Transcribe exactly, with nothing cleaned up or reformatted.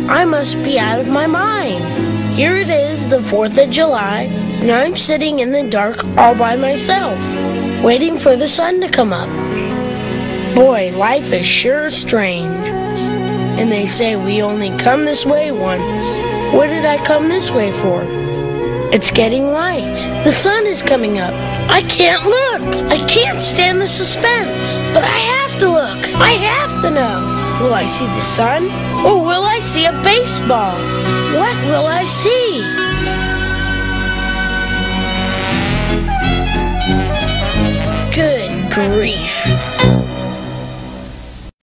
I must be out of my mind. Here it is, the fourth of July, and I'm sitting in the dark all by myself, waiting for the sun to come up. Boy, life is sure strange. And they say we only come this way once. What did I come this way for? It's getting light. The sun is coming up. I can't look. I can't stand the suspense. But I have to look. I have to know. Will I see the sun? Or will I see a baseball? What will I see? Good grief.